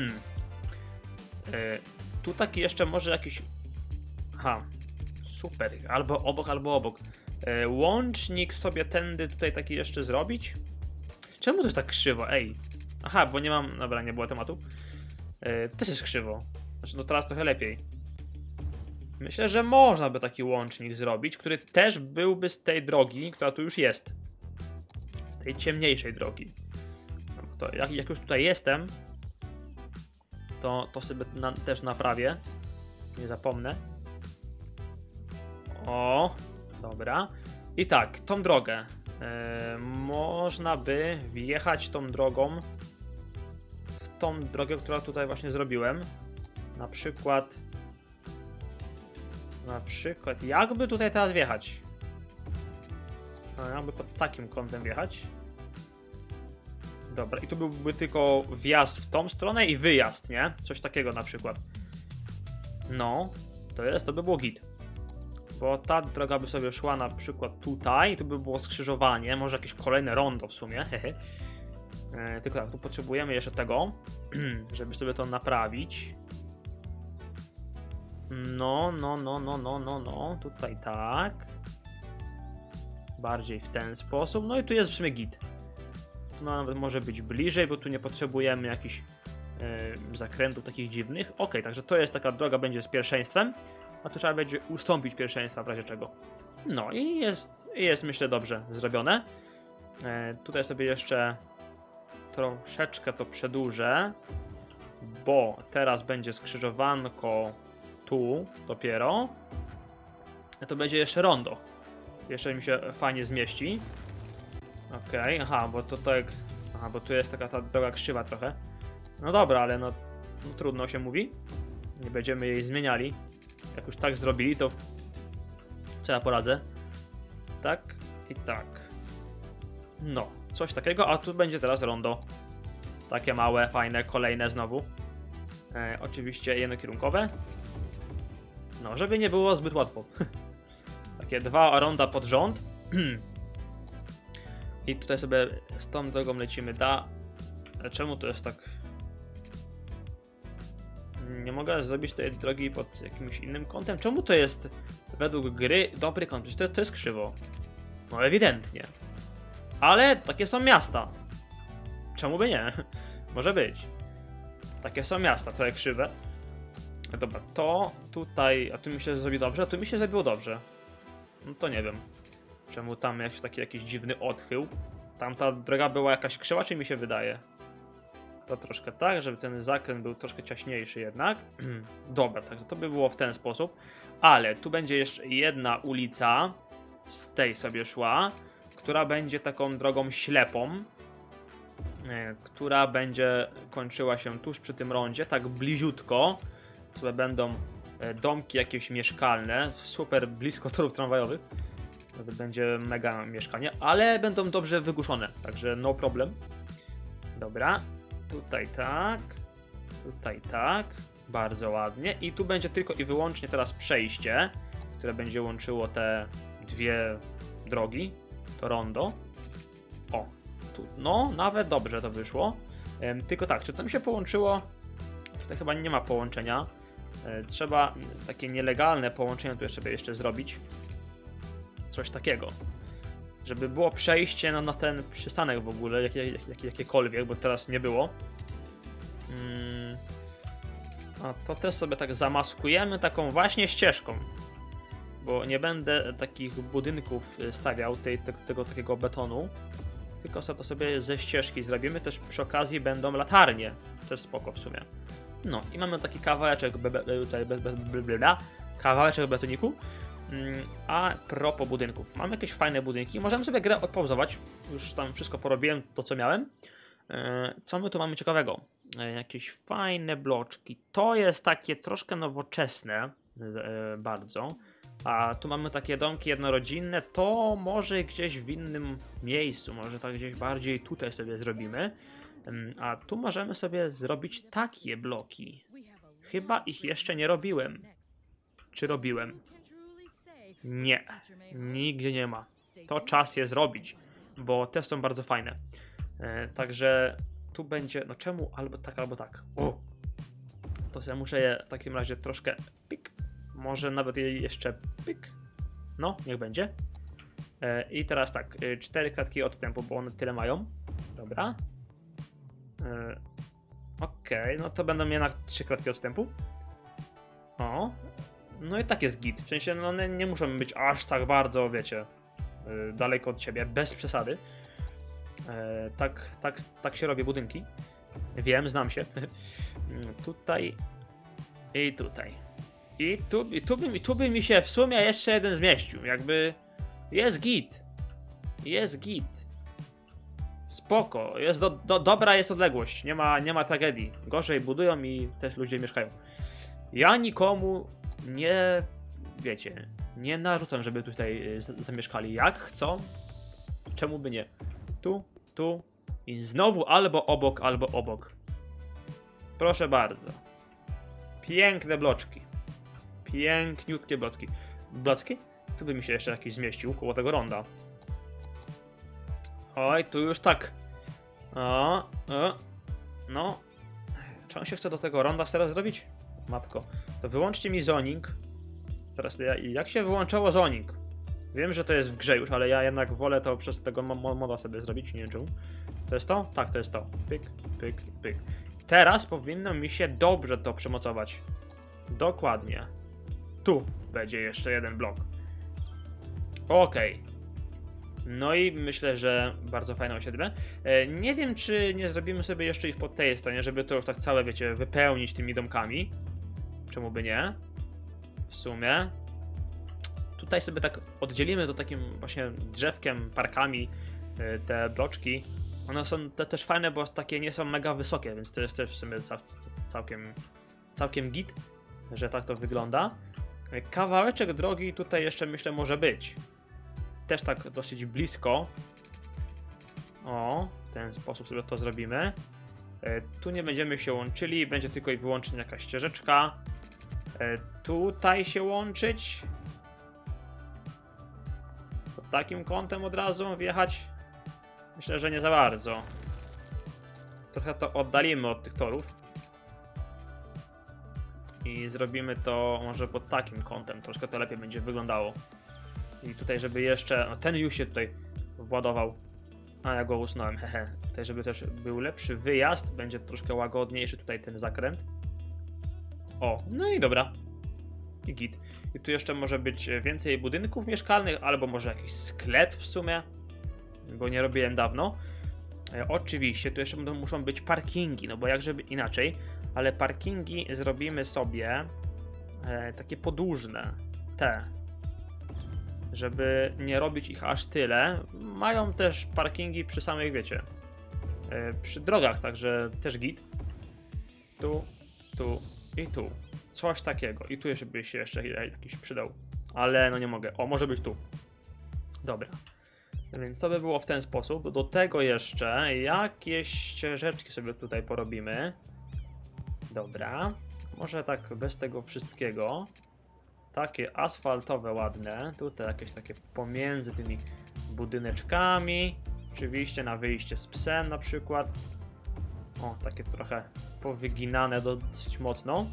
Tu taki jeszcze może jakiś... Aha, super, albo obok, albo obok. Łącznik sobie tędy tutaj taki jeszcze zrobić? Czemu to jest tak krzywo? Ej. Aha, bo nie mam... Dobra, nie było tematu. To też jest krzywo. Znaczy, no teraz trochę lepiej. Myślę, że można by taki łącznik zrobić, który też byłby z tej drogi, która tu już jest. Z tej ciemniejszej drogi. No, to jak, jak już tutaj jestem, to, to sobie na, też naprawię. Nie zapomnę. O, dobra. I tak, tą drogę. Yy, można by wjechać tą drogą w tą drogę, którą tutaj właśnie zrobiłem. Na przykład... Na przykład, jakby tutaj teraz wjechać? No, jakby pod takim kątem wjechać. Dobra, i tu byłby tylko wjazd w tą stronę i wyjazd, nie? Coś takiego na przykład. No, to jest, to by było git. Bo ta droga by sobie szła na przykład tutaj, i tu by było skrzyżowanie, może jakieś kolejne rondo w sumie, hehe. E, tylko tak, tu potrzebujemy jeszcze tego, żeby sobie to naprawić. No, no, no, no, no, no, no, tutaj tak. Bardziej w ten sposób, no i tu jest w sumie git. Tu nawet może być bliżej, bo tu nie potrzebujemy jakichś e, zakrętów takich dziwnych. Ok, także to jest taka droga, będzie z pierwszeństwem. A tu trzeba będzie ustąpić pierwszeństwa w razie czego. No i jest, jest myślę dobrze zrobione. E, tutaj sobie jeszcze troszeczkę to przedłużę, bo teraz będzie skrzyżowanko tu dopiero. A to będzie jeszcze rondo. Jeszcze mi się fajnie zmieści. Okej, okay, aha, bo to tak... Aha, bo tu jest taka ta droga krzywa trochę. No dobra, ale no, no trudno się mówi. Nie będziemy jej zmieniali. Jak już tak zrobili, to co ja poradzę? Tak i tak. No, coś takiego, a tu będzie teraz rondo. Takie małe, fajne, kolejne znowu. E, oczywiście jednokierunkowe. No, żeby nie było zbyt łatwo. Takie dwa ronda pod rząd. I tutaj sobie z tą drogą lecimy. Da... Czemu to jest tak... Nie mogę zrobić tej drogi pod jakimś innym kątem? Czemu to jest według gry dobry kąt? Przecież to, to jest krzywo. No ewidentnie. Ale takie są miasta. Czemu by nie? Może być. Takie są miasta, to jest krzywe. Dobra, to tutaj... A tu mi się zrobi dobrze? A tu mi się zrobiło dobrze. No to nie wiem. Czemu tam jakiś taki jakiś dziwny odchył? Tamta droga była jakaś krzywa, czy mi się wydaje? To troszkę tak, żeby ten zakręt był troszkę ciaśniejszy jednak. Dobra, także to by było w ten sposób. Ale tu będzie jeszcze jedna ulica, z tej sobie szła, która będzie taką drogą ślepą, która będzie kończyła się tuż przy tym rondzie, tak bliziutko. Tutaj będą domki jakieś mieszkalne, super blisko torów tramwajowych. To będzie mega mieszkanie, ale będą dobrze wygłuszone, także no problem. Dobra. Tutaj tak, tutaj tak, bardzo ładnie. I tu będzie tylko i wyłącznie teraz przejście, które będzie łączyło te dwie drogi, to rondo. O, tu, no nawet dobrze to wyszło. Ehm, tylko tak, czy to mi się połączyło? Tutaj chyba nie ma połączenia. Ehm, trzeba takie nielegalne połączenie tu jeszcze sobie jeszcze zrobić. Coś takiego. Żeby było przejście no, na ten przystanek w ogóle, jakie, jak, jakiekolwiek, bo teraz nie było. Hmm. A to też sobie tak zamaskujemy taką właśnie ścieżką. Bo nie będę takich budynków stawiał, tej, te, tego takiego betonu. Tylko to sobie ze ścieżki zrobimy. Też przy okazji będą latarnie. Też spoko w sumie. No i mamy taki kawałeczek be, be, tutaj be, be, be, be, be, kawałeczek betoniku. A propos budynków, mam jakieś fajne budynki, możemy sobie grę odpauzować, już tam wszystko porobiłem, to co miałem. Co my tu mamy ciekawego? Jakieś fajne bloczki, to jest takie troszkę nowoczesne bardzo. A tu mamy takie domki jednorodzinne, to może gdzieś w innym miejscu, może tak gdzieś bardziej tutaj sobie zrobimy. A tu możemy sobie zrobić takie bloki. Chyba ich jeszcze nie robiłem. Czy robiłem? Nie, nigdzie nie ma. To czas je zrobić, bo te są bardzo fajne. E, także tu będzie, no czemu albo tak, albo tak. O! To sobie muszę je w takim razie troszkę pik. Może nawet je jeszcze pik. No, niech będzie. E, I teraz tak, e, cztery klatki odstępu, bo one tyle mają. Dobra. E, Okej, okay, no to będą jednak trzy klatki odstępu. O. No i tak jest git. W sensie, no one nie muszą być aż tak bardzo, wiecie, e, daleko od siebie, bez przesady. E, tak, tak, tak się robi budynki. Wiem, znam się. Tutaj i tutaj. I tu, i, tu by, I tu by mi się w sumie jeszcze jeden zmieścił. Jakby jest git. Jest git. Spoko. Jest do, do, dobra jest odległość. Nie ma, nie ma tragedii. Gorzej budują i też ludzie mieszkają. Ja nikomu nie, wiecie, nie narzucam, żeby tutaj zamieszkali. Jak chcą, czemu by nie? Tu, tu i znowu albo obok, albo obok. Proszę bardzo. Piękne bloczki. Piękniutkie blocki. Blocki? Tu by mi się jeszcze jakiś zmieścił koło tego ronda. Oj, tu już tak. O, o. No. Czy on się chce do tego ronda teraz zrobić? Matko. To wyłączcie mi zoning. Teraz jak się wyłączało zoning? Wiem, że to jest w grze już, ale ja jednak wolę to przez tego moda sobie zrobić, nie wiem czemu. To jest to? Tak, to jest to. Pyk, pyk, pyk. Teraz powinno mi się dobrze to przemocować. Dokładnie. Tu będzie jeszcze jeden blok. Okej. Okay. No i myślę, że bardzo fajne osiedle. E, nie wiem, czy nie zrobimy sobie jeszcze ich po tej stronie, żeby to już tak całe, wiecie, wypełnić tymi domkami. Czemu by nie? W sumie. Tutaj sobie tak oddzielimy to takim właśnie drzewkiem, parkami e, te bloczki. One są te też fajne, bo takie nie są mega wysokie, więc to jest też w sumie cał, całkiem, całkiem git, że tak to wygląda. Kawałeczek drogi tutaj jeszcze myślę może być. Też tak dosyć blisko. O, w ten sposób sobie to zrobimy. E, tu nie będziemy się łączyli, będzie tylko i wyłącznie jakaś ścieżeczka. E, tutaj się łączyć. Pod takim kątem od razu wjechać. Myślę, że nie za bardzo. Trochę to oddalimy od tych torów. I zrobimy to może pod takim kątem. Troszkę to lepiej będzie wyglądało. I tutaj, żeby jeszcze... No ten już się tutaj władował. A ja go usunąłem, hehe. Tutaj, żeby też był lepszy wyjazd, będzie troszkę łagodniejszy tutaj ten zakręt. O, no i dobra. I git. I tu jeszcze może być więcej budynków mieszkalnych, albo może jakiś sklep w sumie. Bo nie robiłem dawno. E, oczywiście, tu jeszcze muszą być parkingi, no bo jak żeby inaczej. Ale parkingi zrobimy sobie e, takie podłużne. Te. Żeby nie robić ich aż tyle. Mają też parkingi przy samych, wiecie, e, przy drogach, także też git. Tu, tu i tu. Coś takiego. I tu jeszcze by się jeszcze jakiś przydał. Ale no nie mogę. O, może być tu. Dobra. Więc to by było w ten sposób. Do tego jeszcze jakieś ścieżeczki sobie tutaj porobimy. Dobra. Może tak bez tego wszystkiego. Takie asfaltowe, ładne. Tutaj jakieś takie pomiędzy tymi budyneczkami. Oczywiście na wyjście z psem na przykład. O, takie trochę powyginane dosyć mocno.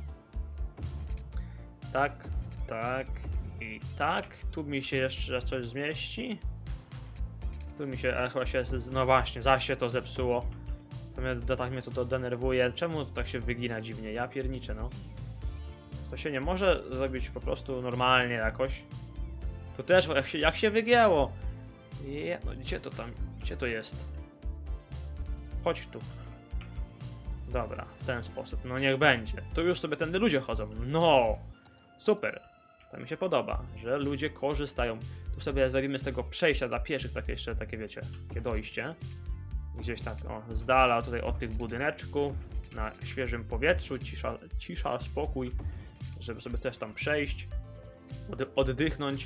Tak, tak i tak. Tu mi się jeszcze coś zmieści. Tu mi się, chyba się, no właśnie, zaś się to zepsuło. To mnie, tak mnie to denerwuje. Czemu to tak się wygina dziwnie? Ja pierniczę, no. To się nie może zrobić po prostu normalnie jakoś. Tu też, jak się, jak się wygięło. Je, no gdzie to tam, gdzie to jest? Chodź tu. Dobra, w ten sposób, no niech będzie. Tu już sobie tędy ludzie chodzą, no. Super. To mi się podoba, że ludzie korzystają. Tu sobie zrobimy z tego przejścia dla pieszych, takie jeszcze, takie wiecie, takie dojście. Gdzieś tak, o, z dala tutaj od tych budyneczków, na świeżym powietrzu, cisza, cisza, spokój, żeby sobie też tam przejść. od, oddychnąć.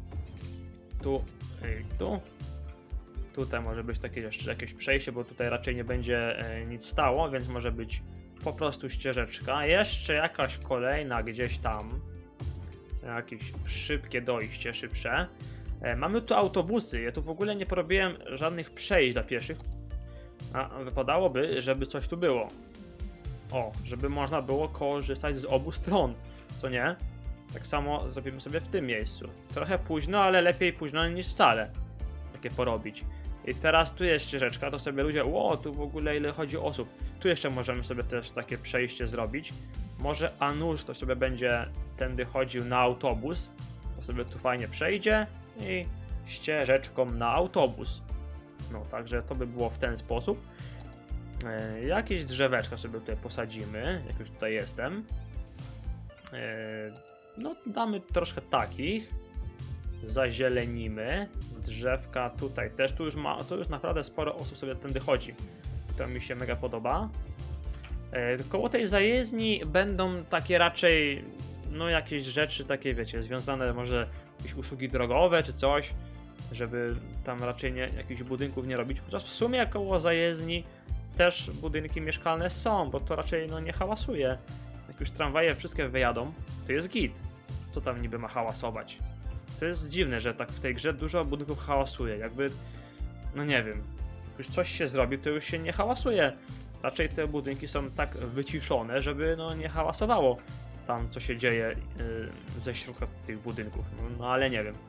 Tu i tu. Tutaj może być takie jeszcze jakieś przejście, bo tutaj raczej nie będzie e, nic stało, więc może być po prostu ścieżeczka. Jeszcze jakaś kolejna gdzieś tam. Jakieś szybkie dojście, szybsze. E, mamy tu autobusy. Ja tu w ogóle nie porobiłem żadnych przejść dla pieszych. A wypadałoby, żeby coś tu było. O, żeby można było korzystać z obu stron. Co nie? Tak samo zrobimy sobie w tym miejscu. Trochę późno, ale lepiej późno niż wcale. Takie porobić. I teraz tu jest ścieżeczka, to sobie ludzie, ło, tu w ogóle ile chodzi osób. Tu jeszcze możemy sobie też takie przejście zrobić. Może a nuż to sobie będzie tędy chodził na autobus. To sobie tu fajnie przejdzie i ścieżeczką na autobus. No, także to by było w ten sposób. E, jakieś drzeweczka sobie tutaj posadzimy, jak już tutaj jestem. E, no, damy troszkę takich. Zazielenimy. Drzewka tutaj też, tu już ma, to już naprawdę sporo osób sobie tędy chodzi. To mi się mega podoba. E, koło tej zajezdni będą takie raczej, no jakieś rzeczy takie, wiecie, związane może jakieś usługi drogowe czy coś, żeby tam raczej nie, jakichś budynków nie robić. Chociaż w sumie koło zajezdni też budynki mieszkalne są, bo to raczej no nie hałasuje. Jak już tramwaje wszystkie wyjadą, to jest git. Co tam niby ma hałasować? To jest dziwne, że tak w tej grze dużo budynków hałasuje. Jakby, no nie wiem, jak już coś się zrobi, to już się nie hałasuje. Raczej te budynki są tak wyciszone, żeby no nie hałasowało tam, co się dzieje yy, ze środka tych budynków. No, no ale nie wiem.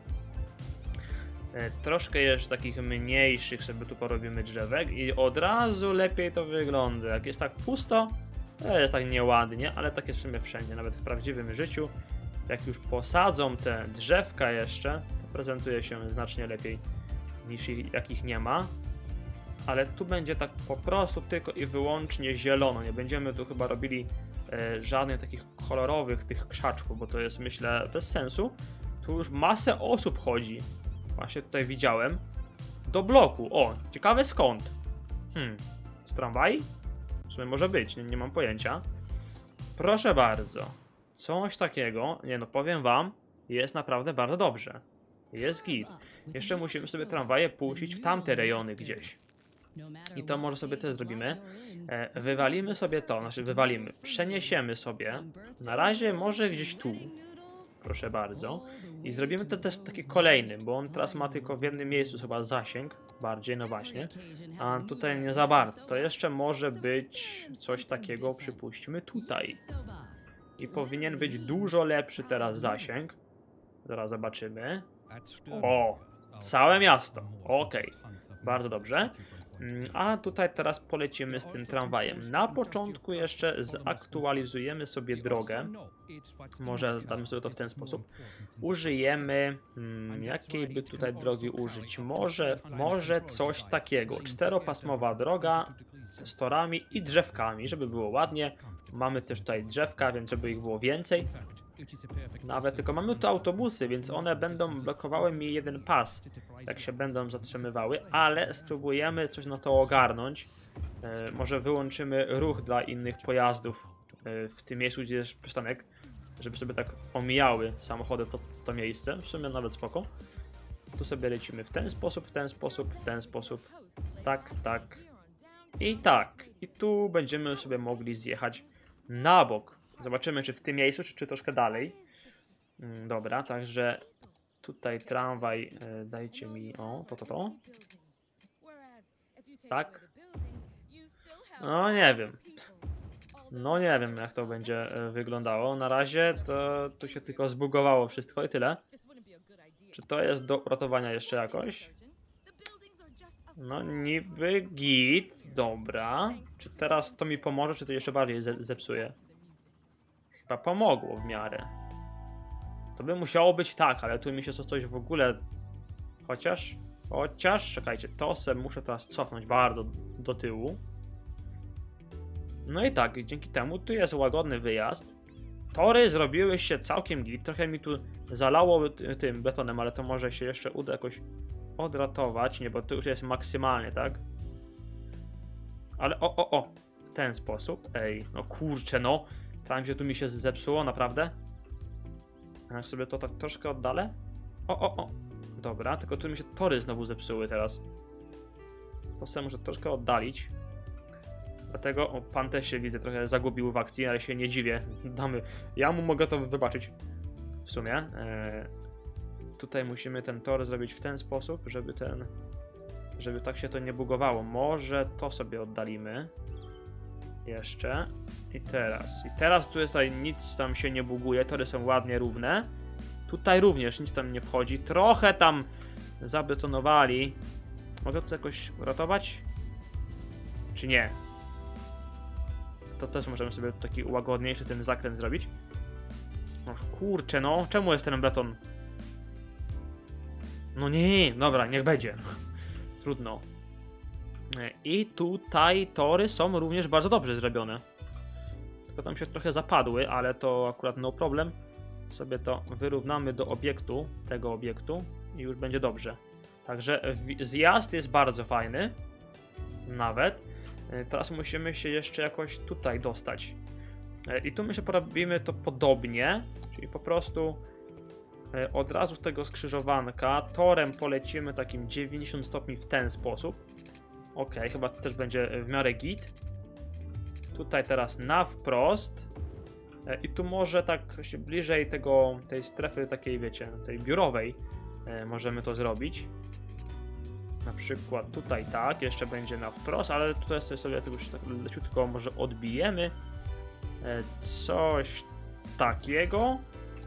Yy, troszkę jeszcze takich mniejszych sobie tu porobimy drzewek i od razu lepiej to wygląda. Jak jest tak pusto, to jest tak nieładnie, ale tak jest w sumie wszędzie, nawet w prawdziwym życiu. Jak już posadzą te drzewka jeszcze, to prezentuje się znacznie lepiej niż jak ich nie ma. Ale tu będzie tak po prostu tylko i wyłącznie zielono. Nie będziemy tu chyba robili e, żadnych takich kolorowych tych krzaczków, bo to jest, myślę, bez sensu. Tu już masę osób chodzi. Właśnie tutaj widziałem. Do bloku. O, ciekawe skąd. Hmm, z tramwaj? W sumie może być, nie, nie mam pojęcia. Proszę bardzo. Coś takiego, nie no, powiem wam, jest naprawdę bardzo dobrze. Jest git. Jeszcze musimy sobie tramwaje puścić w tamte rejony gdzieś. I to może sobie też zrobimy. E, wywalimy sobie to, znaczy wywalimy, przeniesiemy sobie. Na razie może gdzieś tu. Proszę bardzo. I zrobimy to też taki kolejny, bo on teraz ma tylko w jednym miejscu chyba zasięg. Bardziej, no właśnie. A tutaj nie za bardzo. To jeszcze może być coś takiego, przypuśćmy, tutaj. I powinien być dużo lepszy teraz zasięg. Zaraz zobaczymy. O, całe miasto. Okej, bardzo dobrze. A tutaj teraz polecimy z tym tramwajem. Na początku jeszcze zaktualizujemy sobie drogę. Może damy sobie to w ten sposób. Użyjemy... Hmm, jakiej by tutaj drogi użyć? Może, może coś takiego. Czteropasmowa droga z torami i drzewkami, żeby było ładnie. Mamy też tutaj drzewka, więc żeby ich było więcej. Nawet tylko mamy tu autobusy, więc one będą blokowały mi jeden pas, jak się będą zatrzymywały, ale spróbujemy coś na to ogarnąć. E, może wyłączymy ruch dla innych pojazdów e, w tym miejscu, gdzie jest przystanek, żeby sobie tak omijały samochody to, to miejsce. W sumie nawet spoko. Tu sobie lecimy w ten sposób, w ten sposób, w ten sposób. Tak, tak. I tak. I tu będziemy sobie mogli zjechać na bok. Zobaczymy, czy w tym miejscu, czy, czy troszkę dalej. Mm, dobra, także tutaj tramwaj, e, dajcie mi, o, to, to, to. Tak. No nie wiem. No nie wiem, jak to będzie e, wyglądało. Na razie to tu się tylko zbugowało wszystko i tyle. Czy to jest do uratowania jeszcze jakoś? No niby git, dobra. Czy teraz to mi pomoże, czy to jeszcze bardziej ze zepsuje? Chyba pomogło w miarę. To by musiało być tak, ale tu mi się coś w ogóle... Chociaż... Chociaż... Czekajcie, to se muszę teraz cofnąć bardzo do tyłu. No i tak, dzięki temu tu jest łagodny wyjazd. Tory zrobiły się całkiem git. Trochę mi tu zalało tym betonem, ale to może się jeszcze uda jakoś odratować. Nie, bo to już jest maksymalnie, tak? Ale o, o, o. W ten sposób. Ej, no kurczę, no. Tam, gdzie tu mi się zepsuło, naprawdę. Jak sobie to tak troszkę oddalę. O, o, o. Dobra, tylko tu mi się tory znowu zepsuły teraz. To sobie muszę troszkę oddalić. Dlatego, o, pan też się widzę trochę zagubił w akcji, ale się nie dziwię. Damy. Ja mu mogę to wybaczyć. W sumie. Eee, tutaj musimy ten tor zrobić w ten sposób, żeby ten... Żeby tak się to nie bugowało. Może to sobie oddalimy. Jeszcze. I teraz. I teraz tu jest tutaj nic tam się nie buguje. Tory są ładnie równe. Tutaj również nic tam nie wchodzi. Trochę tam zabetonowali. Mogę to jakoś uratować? Czy nie? To też możemy sobie taki łagodniejszy ten zakręt zrobić. No kurczę, no. Czemu jest ten beton? No nie, dobra, niech będzie. Trudno. I tutaj tory są również bardzo dobrze zrobione. Tylko tam się trochę zapadły, ale to akurat no problem. Sobie to wyrównamy do obiektu, tego obiektu i już będzie dobrze. Także zjazd jest bardzo fajny. Nawet. Teraz musimy się jeszcze jakoś tutaj dostać. I tu my się porobimy to podobnie. Czyli po prostu od razu z tego skrzyżowanka torem polecimy takim dziewięćdziesiąt stopni w ten sposób. Ok, chyba to też będzie w miarę git. Tutaj teraz na wprost. I tu może tak się bliżej tego, tej strefy takiej, wiecie, tej biurowej możemy to zrobić. Na przykład tutaj tak, jeszcze będzie na wprost, ale tutaj sobie tego już tak leciutko może odbijemy. Coś takiego.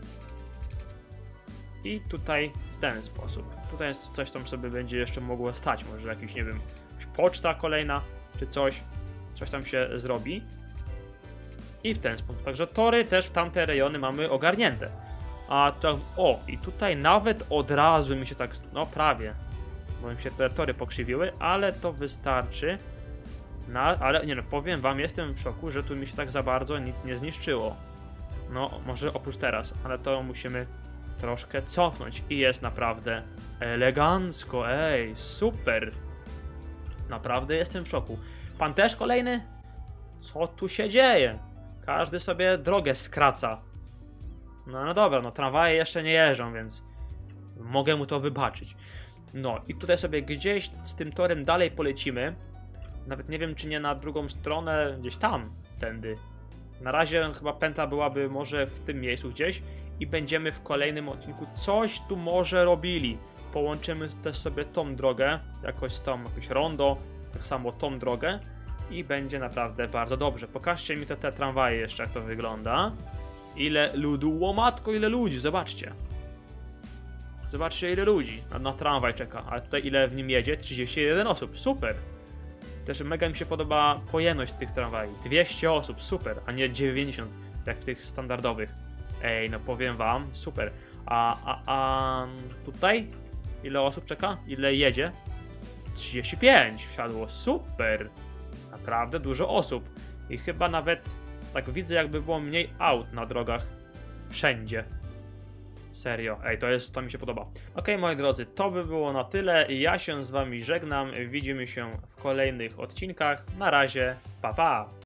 I tutaj w ten sposób. Tutaj jest coś, tam sobie będzie jeszcze mogło stać. Może jakiś, nie wiem, poczta kolejna, czy coś. Coś tam się zrobi. I w ten sposób. Także tory też w tamte rejony mamy ogarnięte. A to, o, i tutaj nawet od razu mi się tak, no prawie, bo mi się te tory pokrzywiły, ale to wystarczy. Na, ale nie no, powiem wam, jestem w szoku, że tu mi się tak za bardzo nic nie zniszczyło. No, może oprócz teraz, ale to musimy troszkę cofnąć i jest naprawdę elegancko, ej, super. Naprawdę jestem w szoku. Pan też kolejny? Co tu się dzieje? Każdy sobie drogę skraca. No, no dobra, no tramwaje jeszcze nie jeżdżą, więc mogę mu to wybaczyć. No i tutaj sobie gdzieś z tym torem dalej polecimy. Nawet nie wiem, czy nie na drugą stronę, gdzieś tam, tędy. Na razie chyba pętla byłaby może w tym miejscu gdzieś i będziemy w kolejnym odcinku coś tu może robili. Połączymy też sobie tą drogę, jakoś z tą, jakieś rondo, tak samo tą drogę i będzie naprawdę bardzo dobrze. Pokażcie mi te, te tramwaje jeszcze, jak to wygląda. Ile ludu, łomatko, ile ludzi, zobaczcie. Zobaczcie, ile ludzi na, na tramwaj czeka, ale tutaj ile w nim jedzie? trzydzieści jeden osób, super. Też mega mi się podoba pojemność tych tramwajów. dwieście osób, super, a nie dziewięćdziesiąt, jak w tych standardowych. Ej, no powiem wam, super. A, a, a tutaj? Ile osób czeka? Ile jedzie? trzydzieści pięć wsiadło, super. Naprawdę dużo osób. I chyba nawet, tak widzę, jakby było mniej aut na drogach. Wszędzie. Serio, ej, to jest, to mi się podoba. Ok, moi drodzy, to by było na tyle. Ja się z wami żegnam. Widzimy się w kolejnych odcinkach. Na razie, pa pa!